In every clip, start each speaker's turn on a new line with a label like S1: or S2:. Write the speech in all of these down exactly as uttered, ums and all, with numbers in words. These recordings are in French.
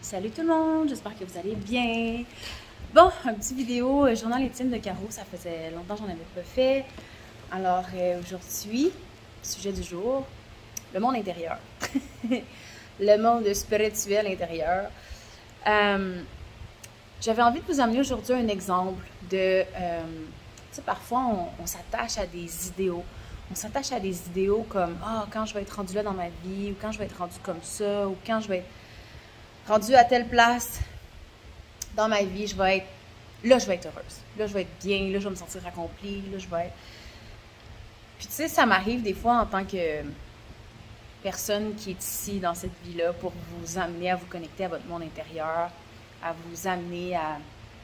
S1: Salut tout le monde, j'espère que vous allez bien. Bon, un petit vidéo euh, journal intime de Caro, ça faisait longtemps que j'en avais pas fait. Alors euh, aujourd'hui, sujet du jour, le monde intérieur. Le monde spirituel intérieur. Euh, J'avais envie de vous amener aujourd'hui un exemple de... Euh, tu sais, parfois on, on s'attache à des idéaux. On s'attache à des idéaux comme « Ah, oh, quand je vais être rendu là dans ma vie » ou « Quand je vais être rendu comme ça » ou « Quand je vais être rendu à telle place dans ma vie, je vais être... Là, je vais être heureuse. Là, je vais être bien. Là, je vais me sentir accomplie. Là, je vais être... » Puis tu sais, ça m'arrive des fois en tant que personne qui est ici dans cette vie-là pour vous amener à vous connecter à votre monde intérieur, à vous amener à,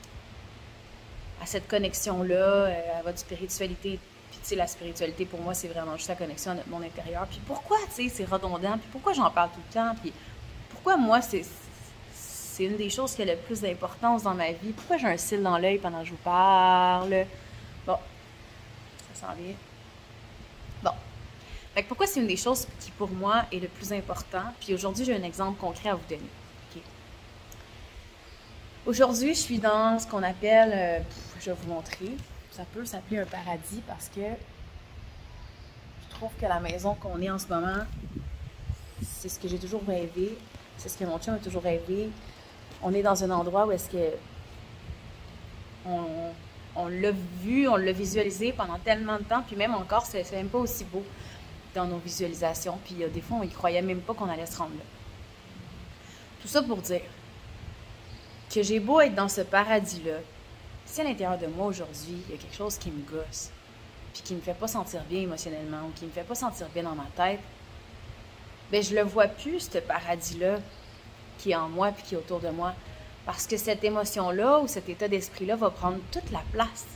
S1: à cette connexion-là, à votre spiritualité. Puis tu sais, la spiritualité, pour moi, c'est vraiment juste la connexion à notre monde intérieur. Puis pourquoi, tu sais, c'est redondant? Puis pourquoi j'en parle tout le temps? Puis pourquoi moi, c'est c'est une des choses qui a le plus d'importance dans ma vie? Pourquoi j'ai un cil dans l'œil pendant que je vous parle? Bon, ça s'en vient. Bon. Fait que pourquoi c'est une des choses qui, pour moi, est le plus important? Puis aujourd'hui, j'ai un exemple concret à vous donner. Okay. Aujourd'hui, je suis dans ce qu'on appelle, euh, pff, je vais vous montrer, ça peut s'appeler un paradis parce que je trouve que la maison qu'on est en ce moment, c'est ce que j'ai toujours rêvé, c'est ce que mon chum a toujours rêvé. On est dans un endroit où est-ce que on, on l'a vu, on l'a visualisé pendant tellement de temps, puis même encore, c'est même pas aussi beau dans nos visualisations, puis euh, des fois, on y croyait même pas qu'on allait se rendre là. Tout ça pour dire que j'ai beau être dans ce paradis-là, si à l'intérieur de moi aujourd'hui, il y a quelque chose qui me gosse, puis qui me fait pas sentir bien émotionnellement, ou qui me fait pas sentir bien dans ma tête, ben je le vois plus, ce paradis-là, qui est en moi puis qui est autour de moi. Parce que cette émotion-là ou cet état d'esprit-là va prendre toute la place.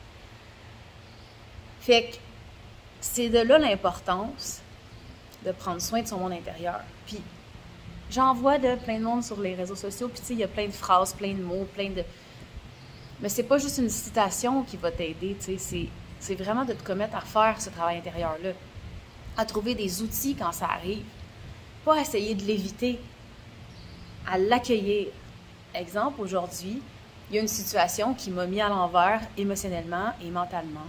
S1: Fait que c'est de là l'importance de prendre soin de son monde intérieur. Puis j'en vois de plein de monde sur les réseaux sociaux, puis tu sais, il y a plein de phrases, plein de mots, plein de... Mais c'est pas juste une citation qui va t'aider, tu sais, c'est vraiment de te commettre à faire ce travail intérieur-là. À trouver des outils quand ça arrive. Pas essayer de l'éviter. À l'accueillir. Exemple, aujourd'hui, il y a une situation qui m'a mis à l'envers émotionnellement et mentalement.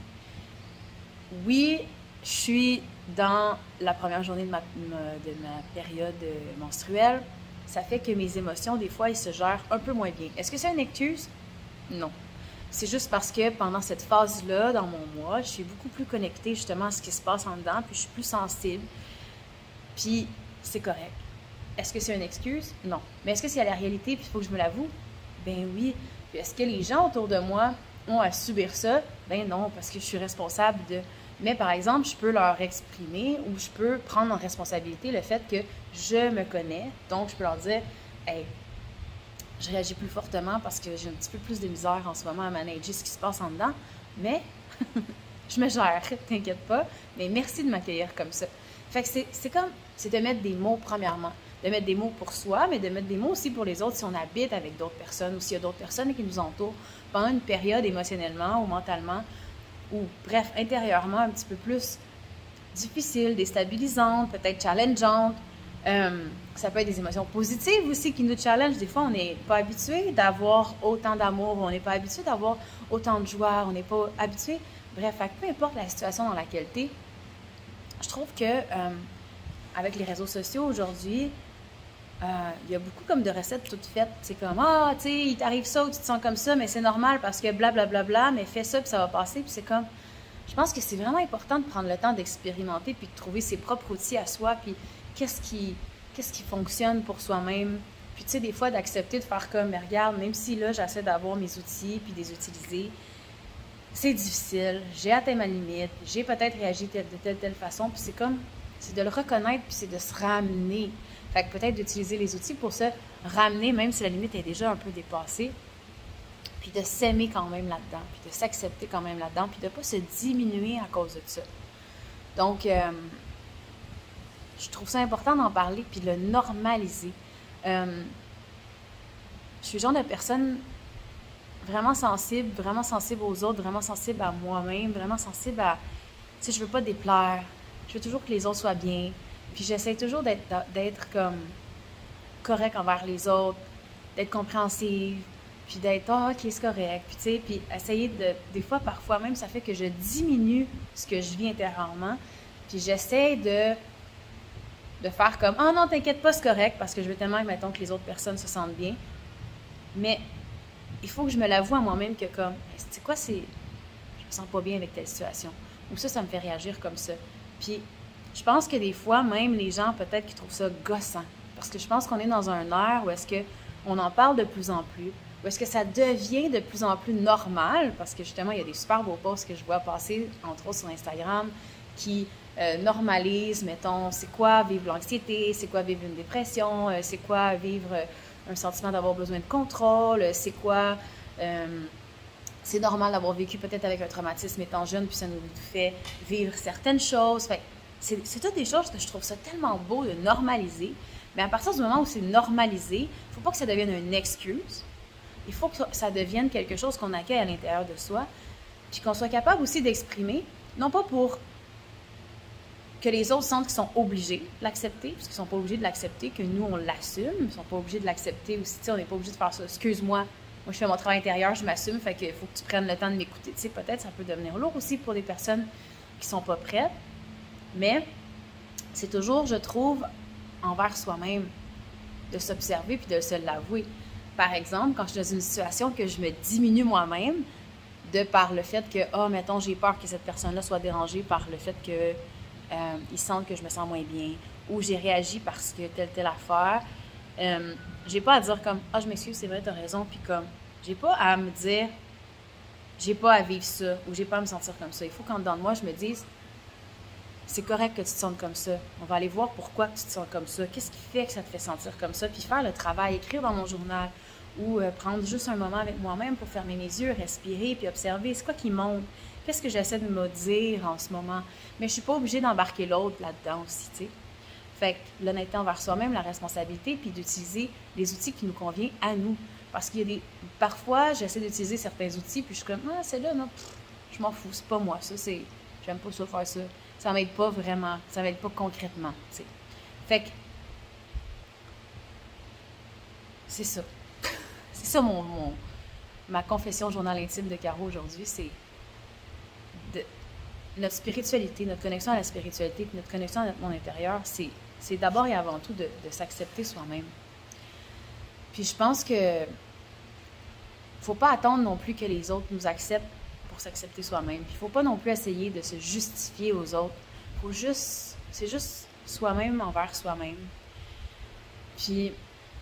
S1: Oui, je suis dans la première journée de ma, de ma période menstruelle. Ça fait que mes émotions, des fois, elles se gèrent un peu moins bien. Est-ce que c'est une excuse? Non. C'est juste parce que pendant cette phase-là, dans mon mois, je suis beaucoup plus connectée justement à ce qui se passe en dedans, puis je suis plus sensible. Puis c'est correct. Est-ce que c'est une excuse? Non. Mais est-ce que c'est la réalité puis il faut que je me l'avoue? Ben oui. Puis est-ce que les gens autour de moi ont à subir ça? Ben non, parce que je suis responsable de... Mais par exemple, je peux leur exprimer ou je peux prendre en responsabilité le fait que je me connais. Donc, je peux leur dire, hey, je réagis plus fortement parce que j'ai un petit peu plus de misère en ce moment à manager ce qui se passe en dedans. Mais je me gère, t'inquiète pas. Mais merci de m'accueillir comme ça. Fait que c'est comme, c'est de mettre des mots premièrement. De mettre des mots pour soi, mais de mettre des mots aussi pour les autres si on habite avec d'autres personnes ou s'il y a d'autres personnes qui nous entourent pendant une période émotionnellement ou mentalement ou, bref, intérieurement un petit peu plus difficile, déstabilisante, peut-être challengeante. Euh, ça peut être des émotions positives aussi qui nous challengent. Des fois, on n'est pas habitué d'avoir autant d'amour, on n'est pas habitué d'avoir autant de joie, on n'est pas habitué. Bref, peu importe la situation dans laquelle tu es, je trouve que euh, avec les réseaux sociaux aujourd'hui, il euh, y a beaucoup comme de recettes toutes faites. C'est comme, ah, tu sais, il t'arrive ça ou tu te sens comme ça, mais c'est normal parce que blablabla, bla, bla, bla, mais fais ça puis ça va passer. Puis c'est comme, je pense que c'est vraiment important de prendre le temps d'expérimenter puis de trouver ses propres outils à soi, puis qu'est-ce qui, qu'est-ce qui fonctionne pour soi-même. Puis tu sais, des fois, d'accepter de faire comme, mais regarde, même si là, j'essaie d'avoir mes outils puis de les utiliser, c'est difficile, j'ai atteint ma limite, j'ai peut-être réagi de telle, telle façon, puis c'est comme, c'est de le reconnaître puis c'est de se ramener. Fait que peut-être d'utiliser les outils pour se ramener, même si la limite est déjà un peu dépassée, puis de s'aimer quand même là-dedans, puis de s'accepter quand même là-dedans, puis de ne pas se diminuer à cause de ça. Donc, euh, je trouve ça important d'en parler, puis de le normaliser. Euh, je suis le genre de personne vraiment sensible, vraiment sensible aux autres, vraiment sensible à moi-même, vraiment sensible à... Tu sais, je veux pas déplaire, je veux toujours que les autres soient bien. Puis j'essaie toujours d'être d'être comme correct envers les autres, d'être compréhensive, puis d'être « Ah, ok, c'est correct », puis tu sais, puis essayer de, des fois, parfois même, ça fait que je diminue ce que je vis intérieurement, puis j'essaie de, de faire comme « Ah non, t'inquiète pas, c'est correct », parce que je veux tellement, mettons, que les autres personnes se sentent bien, mais il faut que je me l'avoue à moi-même que comme, tu sais quoi, c'est, je me sens pas bien avec telle situation, ou ça, ça me fait réagir comme ça, puis je pense que des fois, même les gens, peut-être, qui trouvent ça gossant, parce que je pense qu'on est dans un air où est-ce qu'on en parle de plus en plus, où est-ce que ça devient de plus en plus normal, parce que justement, il y a des super beaux posts que je vois passer, entre autres sur Instagram, qui euh, normalisent, mettons, c'est quoi vivre l'anxiété, c'est quoi vivre une dépression, euh, c'est quoi vivre euh, un sentiment d'avoir besoin de contrôle, c'est quoi... Euh, c'est normal d'avoir vécu peut-être avec un traumatisme étant jeune, puis ça nous fait vivre certaines choses. Fait c'est, c'est toutes des choses que je trouve ça tellement beau de normaliser. Mais à partir du moment où c'est normalisé, il ne faut pas que ça devienne une excuse. Il faut que ça devienne quelque chose qu'on accueille à l'intérieur de soi, puis qu'on soit capable aussi d'exprimer, non pas pour que les autres sentent qu'ils sont obligés de l'accepter, parce qu'ils ne sont pas obligés de l'accepter, que nous, on l'assume. Ils ne sont pas obligés de l'accepter aussi. Tu sais, on n'est pas obligé de faire ça. Excuse-moi, moi, je fais mon travail intérieur, je m'assume, fait qu'il faut que tu prennes le temps de m'écouter. Tu sais, peut-être ça peut devenir lourd aussi pour des personnes qui ne sont pas prêtes, mais c'est toujours, je trouve, envers soi-même, de s'observer puis de se l'avouer. Par exemple, quand je suis dans une situation que je me diminue moi-même, de par le fait que, ah, oh, mettons, j'ai peur que cette personne-là soit dérangée par le fait que euh, ils sentent que je me sens moins bien, ou j'ai réagi parce que telle, telle affaire, euh, j'ai pas à dire comme, ah, oh, je m'excuse, c'est vrai, t'as raison, puis comme, j'ai pas à me dire, j'ai pas à vivre ça, ou j'ai pas à me sentir comme ça. Il faut qu'en dedans de moi, je me dise, c'est correct que tu te sentes comme ça. On va aller voir pourquoi tu te sens comme ça. Qu'est-ce qui fait que ça te fait sentir comme ça? Puis faire le travail, écrire dans mon journal, ou euh, prendre juste un moment avec moi-même pour fermer mes yeux, respirer, puis observer, c'est quoi qui monte? Qu'est-ce que j'essaie de me dire en ce moment? Mais je suis pas obligée d'embarquer l'autre là-dedans aussi, tu sais. Fait que l'honnêteté envers soi-même, la responsabilité, puis d'utiliser les outils qui nous conviennent à nous. Parce qu'il y a des... Parfois, j'essaie d'utiliser certains outils, puis je suis comme, ah, c'est là, non, pff, je m'en fous, c'est pas moi, ça, c'est... J'aime pas ça, faire ça. Ça m'aide pas vraiment, ça m'aide pas concrètement, tu sais. Fait que... C'est ça. C'est ça, mon, mon... ma confession journal intime de Caro aujourd'hui, c'est... De... Notre spiritualité, notre connexion à la spiritualité, puis notre connexion à notre monde intérieur, c'est... C'est d'abord et avant tout de, de s'accepter soi-même. Puis je pense que faut pas attendre non plus que les autres nous acceptent pour s'accepter soi-même. Puis il faut pas non plus essayer de se justifier aux autres. Faut juste, c'est juste soi-même envers soi-même. Puis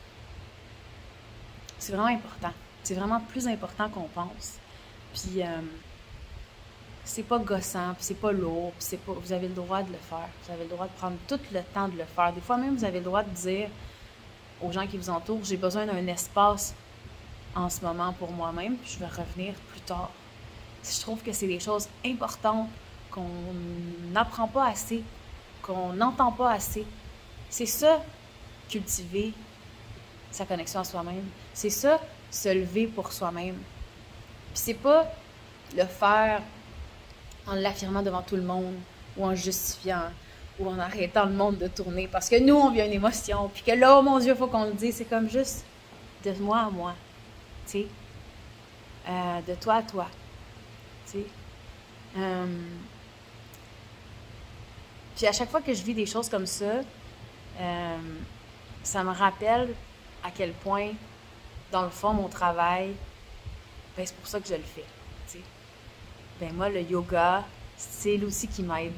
S1: c'est vraiment important. C'est vraiment plus important qu'on pense. Puis euh, c'est pas gossant, puis c'est pas lourd, puis c'est pas... Vous avez le droit de le faire. Vous avez le droit de prendre tout le temps de le faire. Des fois même, vous avez le droit de dire aux gens qui vous entourent, j'ai besoin d'un espace en ce moment pour moi-même, puis je vais revenir plus tard. Je trouve que c'est des choses importantes qu'on n'apprend pas assez, qu'on n'entend pas assez. C'est ça, cultiver sa connexion à soi-même. C'est ça, se lever pour soi-même. Puis c'est pas le faire en l'affirmant devant tout le monde, ou en justifiant, ou en arrêtant le monde de tourner, parce que nous, on vit une émotion, puis que là, oh mon Dieu, il faut qu'on le dise, c'est comme juste de moi à moi, tu sais, euh, de toi à toi, tu sais. Euh... Puis à chaque fois que je vis des choses comme ça, euh, ça me rappelle à quel point, dans le fond, mon travail, ben, c'est pour ça que je le fais, tu sais. Ben moi, le yoga, c'est l'outil qui m'aide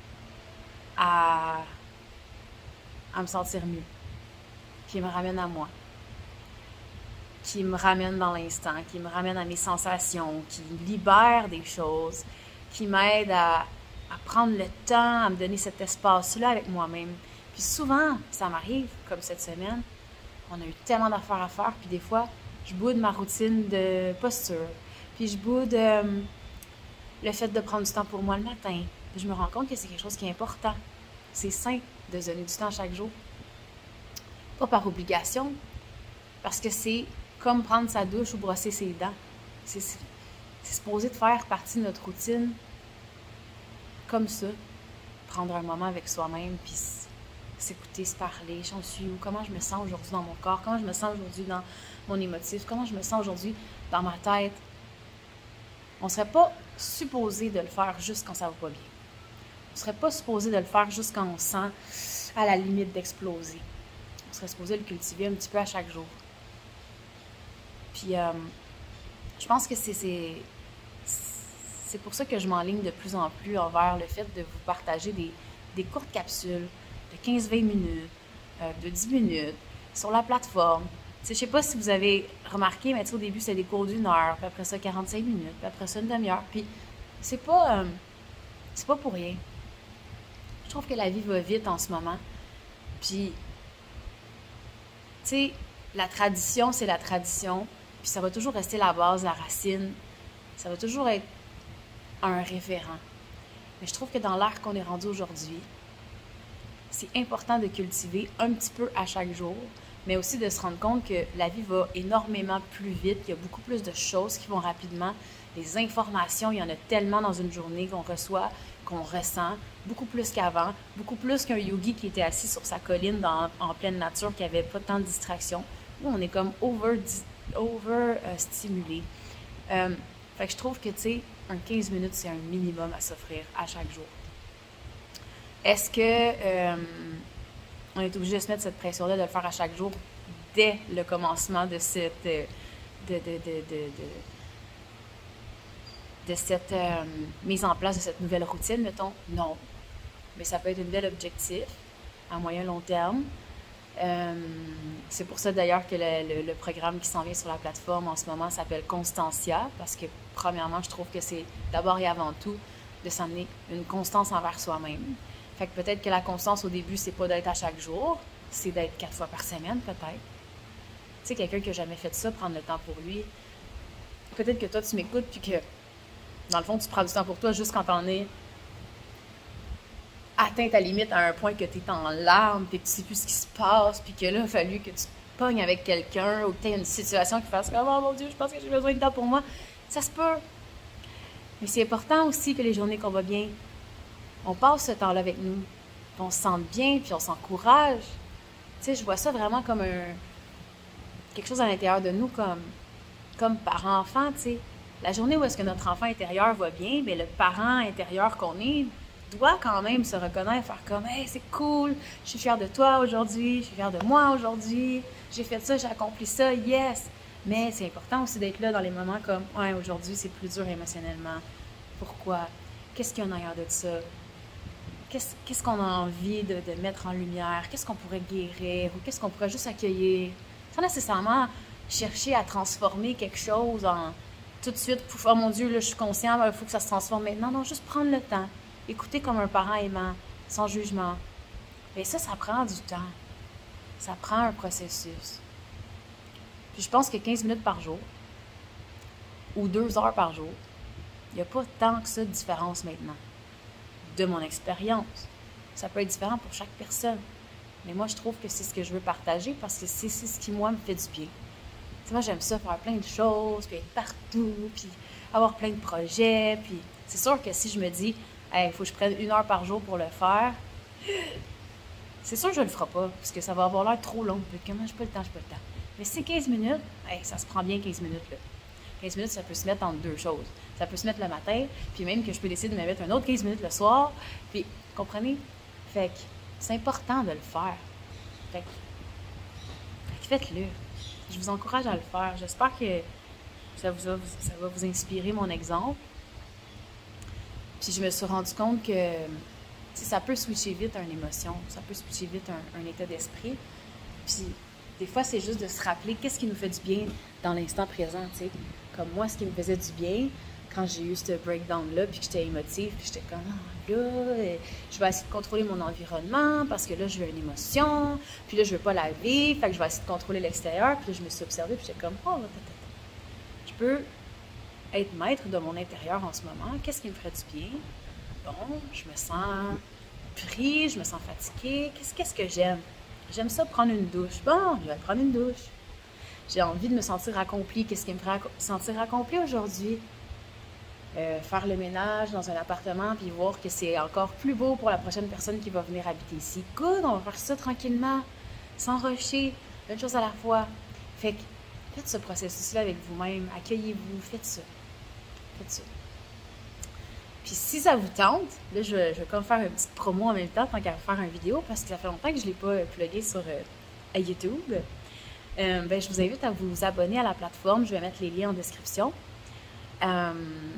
S1: à, à me sentir mieux, qui me ramène à moi, qui me ramène dans l'instant, qui me ramène à mes sensations, qui libère des choses, qui m'aide à, à prendre le temps, à me donner cet espace-là avec moi-même. Puis souvent, ça m'arrive, comme cette semaine, on a eu tellement d'affaires à faire, puis des fois, je boude ma routine de posture, puis je boude euh, le fait de prendre du temps pour moi le matin. Je me rends compte que c'est quelque chose qui est important. C'est sain de se donner du temps chaque jour. Pas par obligation, parce que c'est comme prendre sa douche ou brosser ses dents. C'est, c'est, c'est supposé de faire partie de notre routine comme ça. Prendre un moment avec soi-même, puis s'écouter, se parler, j'en suis où, comment je me sens aujourd'hui dans mon corps, comment je me sens aujourd'hui dans mon émotif, comment je me sens aujourd'hui dans ma tête. On ne serait pas supposé de le faire juste quand ça va pas bien. On ne serait pas supposé de le faire juste quand on sent à la limite d'exploser. On serait supposé le cultiver un petit peu à chaque jour. Puis, euh, je pense que c'est, c'est, c'est pour ça que je m'enligne de plus en plus envers le fait de vous partager des, des courtes capsules de quinze à vingt minutes, euh, de dix minutes, sur la plateforme. Je ne sais pas si vous avez remarqué, mais au début, c'est des cours d'une heure, puis après ça, quarante-cinq minutes, puis après ça, une demi-heure. Puis, c'est pas, euh, c'est pas pour rien. Je trouve que la vie va vite en ce moment. Puis, tu sais, la tradition, c'est la tradition. Puis ça va toujours rester la base, la racine. Ça va toujours être un référent. Mais je trouve que dans l'ère qu'on est rendu aujourd'hui, c'est important de cultiver un petit peu à chaque jour, mais aussi de se rendre compte que la vie va énormément plus vite. Il y a beaucoup plus de choses qui vont rapidement. Les informations, il y en a tellement dans une journée qu'on reçoit, qu'on ressent, beaucoup plus qu'avant, beaucoup plus qu'un yogi qui était assis sur sa colline dans, en pleine nature, qui n'avait pas tant de distractions, où on est comme over, over euh, stimulé. Euh, fait que je trouve que, tu sais, un quinze minutes, c'est un minimum à s'offrir à chaque jour. Est-ce que euh, on est obligé de se mettre cette pression-là de le faire à chaque jour dès le commencement de cette... de, de, de, de, de de cette euh, mise en place de cette nouvelle routine, mettons? Non. Mais ça peut être un nouvel objectif à moyen long terme. Euh, c'est pour ça d'ailleurs que le, le, le programme qui s'en vient sur la plateforme en ce moment s'appelle Constancia, parce que premièrement, je trouve que c'est d'abord et avant tout de s'amener une constance envers soi-même. Fait que peut-être que la constance au début, c'est pas d'être à chaque jour, c'est d'être quatre fois par semaine peut-être. Tu sais, quelqu'un qui n'a jamais fait ça, prendre le temps pour lui. Peut-être que toi, tu m'écoutes puis que dans le fond, tu prends du temps pour toi juste quand t'en es atteint ta limite à un point que tu es en larmes, puis que tu sais plus ce qui se passe, puis que là, il a fallu que tu te pognes avec quelqu'un ou que tu aies une situation qui fasse comme « Oh mon Dieu, je pense que j'ai besoin de temps pour moi ». Ça se peut. Mais c'est important aussi que les journées qu'on va bien, on passe ce temps-là avec nous, puis on se sente bien, puis on s'encourage. Tu sais, je vois ça vraiment comme un quelque chose à l'intérieur de nous, comme, comme parent-enfant, tu sais. La journée où est-ce que notre enfant intérieur va bien, bien, le parent intérieur qu'on est doit quand même se reconnaître, faire comme « Hey, c'est cool, je suis fière de toi aujourd'hui, je suis fière de moi aujourd'hui, j'ai fait ça, j'ai accompli ça, yes! » Mais c'est important aussi d'être là dans les moments comme « Ouais, aujourd'hui, c'est plus dur émotionnellement. Pourquoi? Qu'est-ce qu'il y a en arrière de ça? Qu'est-ce, qu'est-ce qu'on a envie de, de mettre en lumière? Qu'est-ce qu'on pourrait guérir? Ou qu'est-ce qu'on pourrait juste accueillir? » Sans nécessairement chercher à transformer quelque chose en... tout de suite, « Oh mon Dieu, là, je suis conscient, il faut que ça se transforme maintenant. » Non, juste prendre le temps. Écouter comme un parent aimant, sans jugement. Et ça, ça prend du temps. Ça prend un processus. Puis je pense que quinze minutes par jour, ou deux heures par jour, il n'y a pas tant que ça de différence maintenant. De mon expérience. Ça peut être différent pour chaque personne. Mais moi, je trouve que c'est ce que je veux partager parce que c'est, c'est ce qui, moi, me fait du bien. T'sais, moi, j'aime ça, faire plein de choses, puis être partout, puis avoir plein de projets. Puis c'est sûr que si je me dis, il hey, faut que je prenne une heure par jour pour le faire, c'est sûr que je ne le ferai pas, parce que ça va avoir l'air trop long. Puis comment, j'ai pas le temps, j'ai pas le temps. Mais si c'est quinze minutes, hey, ça se prend bien quinze minutes, là. quinze minutes, ça peut se mettre entre deux choses. Ça peut se mettre le matin, puis même que je peux décider de me mettre un autre quinze minutes le soir. Puis, comprenez? Fait que c'est important de le faire. Fait que, fait que faites-le. Je vous encourage à le faire. J'espère que ça, vous a, ça va vous inspirer, mon exemple. Puis je me suis rendu compte que ça peut switcher vite une émotion, ça peut switcher vite un, un état d'esprit. Puis des fois, c'est juste de se rappeler qu'est-ce qui nous fait du bien dans l'instant présent, tu sais. Comme moi, ce qui me faisait du bien quand j'ai eu ce breakdown-là, puis que j'étais émotive, puis j'étais comme, ah, là, je vais essayer de contrôler mon environnement parce que là, je veux une émotion, puis là, je veux pas la vivre, fait que je vais essayer de contrôler l'extérieur, puis là, je me suis observée, puis j'étais comme, oh, je peux être maître de mon intérieur en ce moment. Qu'est-ce qui me ferait du bien? Bon, je me sens pris, je me sens fatiguée. Qu'est-ce, qu'est-ce que j'aime? J'aime ça prendre une douche. Bon, je vais prendre une douche. J'ai envie de me sentir accomplie. Qu'est-ce qui me ferait sentir accomplie aujourd'hui? euh, faire le ménage dans un appartement, puis voir que c'est encore plus beau pour la prochaine personne qui va venir habiter ici. Good, on va faire ça tranquillement, sans rusher, une chose à la fois. Fait que faites ce processus-là avec vous-même, accueillez-vous, faites ça. Faites ça. Puis si ça vous tente, là je vais, je vais comme faire une petite promo en même temps, tant qu'à faire une vidéo, parce que ça fait longtemps que je ne l'ai pas plugué sur euh, YouTube. Euh, ben, je vous invite à vous abonner à la plateforme. Je vais mettre les liens en description. Euh,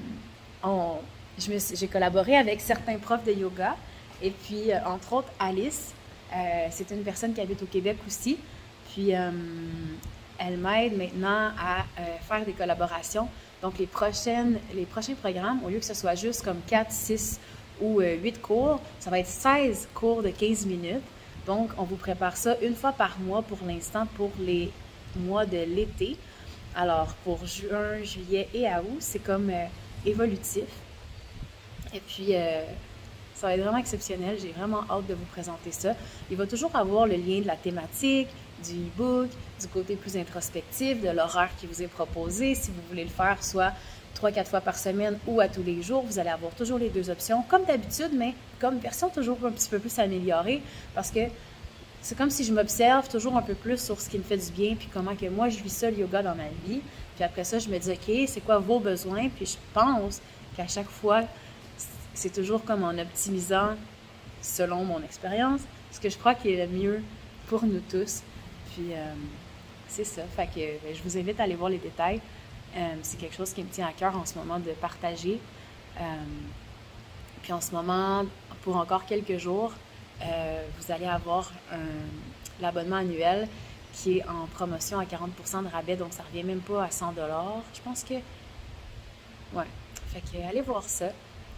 S1: on, j'ai collaboré avec certains profs de yoga. Et puis, euh, entre autres, Alice, euh, c'est une personne qui habite au Québec aussi. Puis, euh, elle m'aide maintenant à euh, faire des collaborations. Donc, les, prochaines, les prochains programmes, au lieu que ce soit juste comme quatre, six ou euh, huit cours, ça va être seize cours de quinze minutes. Donc, on vous prépare ça une fois par mois pour l'instant pour les mois de l'été. Alors, pour juin, juillet et août, c'est comme euh, évolutif. Et puis, euh, ça va être vraiment exceptionnel. J'ai vraiment hâte de vous présenter ça. Il va toujours avoir le lien de la thématique, du e-book, du côté plus introspectif, de l'horaire qui vous est proposé. Si vous voulez le faire soit trois quatre fois par semaine ou à tous les jours, vous allez avoir toujours les deux options, comme d'habitude, mais comme version toujours un petit peu plus améliorée, parce que c'est comme si je m'observe toujours un peu plus sur ce qui me fait du bien, puis comment que moi je vis ça, le yoga dans ma vie. Puis après ça, je me dis, OK, c'est quoi vos besoins? Puis je pense qu'à chaque fois, c'est toujours comme en optimisant, selon mon expérience, ce que je crois qui est le mieux pour nous tous. Puis euh, c'est ça. Fait que ben, je vous invite à aller voir les détails. Euh, c'est quelque chose qui me tient à cœur en ce moment de partager. Euh, puis en ce moment, pour encore quelques jours, euh, vous allez avoir l'abonnement annuel qui est en promotion à quarante pour cent de rabais, donc ça ne revient même pas à cent dollars. Je pense que... Ouais. Fait que allez voir ça.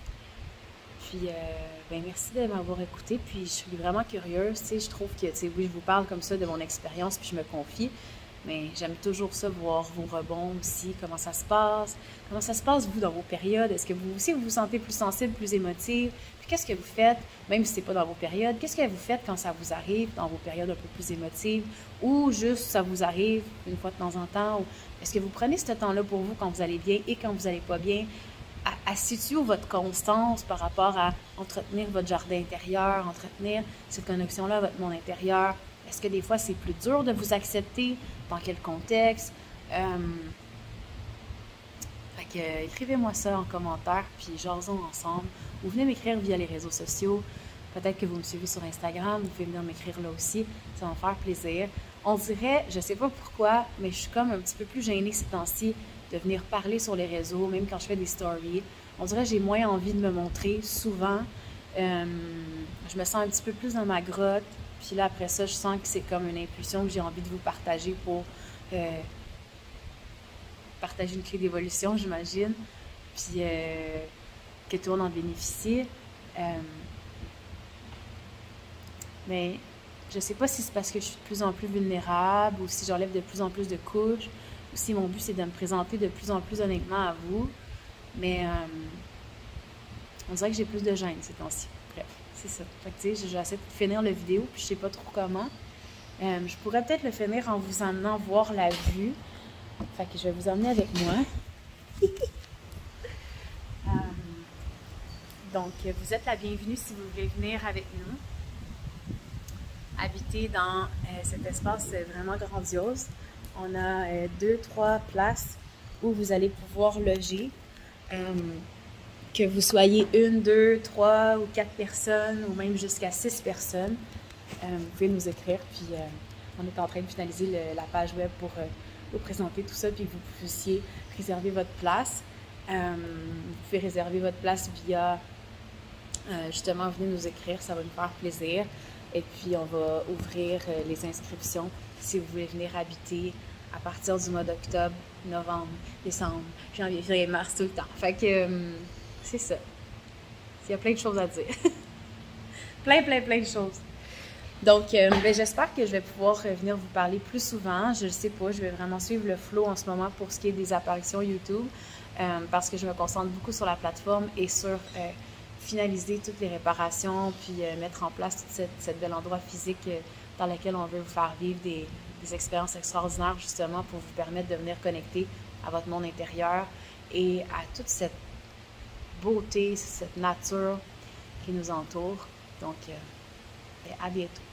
S1: Puis, euh, ben merci de m'avoir écouté. Puis, je suis vraiment curieuse. Tu sais, je trouve que, tu sais, oui, je vous parle comme ça de mon expérience, puis je me confie. Mais j'aime toujours ça, voir vos rebonds aussi, comment ça se passe. Comment ça se passe, vous, dans vos périodes? Est-ce que vous aussi, vous vous sentez plus sensible, plus émotive? Puis qu'est-ce que vous faites, même si ce n'est pas dans vos périodes, qu'est-ce que vous faites quand ça vous arrive, dans vos périodes un peu plus émotives? Ou juste, ça vous arrive une fois de temps en temps? Est-ce que vous prenez ce temps-là pour vous quand vous allez bien et quand vous n'allez pas bien? À, à situer votre constance par rapport à entretenir votre jardin intérieur, entretenir cette connexion-là à votre monde intérieur. Est-ce que des fois, c'est plus dur de vous accepter? Dans quel contexte? Euh... Fait que, euh, écrivez-moi ça en commentaire, puis jasons ensemble. Ou venez m'écrire via les réseaux sociaux. Peut-être que vous me suivez sur Instagram, vous pouvez venir m'écrire là aussi. Ça va me faire plaisir. On dirait, je sais pas pourquoi, mais je suis comme un petit peu plus gênée ces temps-ci de venir parler sur les réseaux, même quand je fais des stories. On dirait que j'ai moins envie de me montrer souvent. Euh, je me sens un petit peu plus dans ma grotte. Puis là, après ça, je sens que c'est comme une impulsion que j'ai envie de vous partager pour euh, partager une clé d'évolution, j'imagine. Puis euh, que tout le monde en bénéficie. Euh, mais je sais pas si c'est parce que je suis de plus en plus vulnérable ou si j'enlève de plus en plus de couches ou si mon but c'est de me présenter de plus en plus honnêtement à vous. Mais euh, on dirait que j'ai plus de gêne ces temps-ci. Bref, c'est ça. Fait que tu sais, j'essaie de finir la vidéo puis je sais pas trop comment. Euh, je pourrais peut-être le finir en vous emmenant voir la vue. Fait que je vais vous emmener avec moi. euh, donc, vous êtes la bienvenue si vous voulez venir avec nous. Habiter dans euh, cet espace vraiment grandiose. On a euh, deux, trois places où vous allez pouvoir loger. Euh, que vous soyez une, deux, trois ou quatre personnes ou même jusqu'à six personnes. Euh, vous pouvez nous écrire. Puis euh, on est en train de finaliser le, la page web pour euh, vous présenter tout ça puis que vous puissiez réserver votre place. Euh, vous pouvez réserver votre place via euh, justement, venez nous écrire, ça va nous faire plaisir. Et puis, on va ouvrir euh, les inscriptions si vous voulez venir habiter à partir du mois d'octobre, novembre, décembre, janvier, février, mars, tout le temps. Fait que euh, c'est ça. Il y a plein de choses à dire. plein, plein, plein de choses. Donc, euh, ben, j'espère que je vais pouvoir venir vous parler plus souvent. Je ne sais pas, je vais vraiment suivre le flow en ce moment pour ce qui est des apparitions YouTube euh, parce que je me concentre beaucoup sur la plateforme et sur euh, finaliser toutes les réparations puis euh, mettre en place tout cette, cette bel endroit physique euh, dans lequel on veut vous faire vivre des, des expériences extraordinaires justement pour vous permettre de venir connecter à votre monde intérieur et à toute cette beauté, cette nature qui nous entoure. Donc, euh, à bientôt.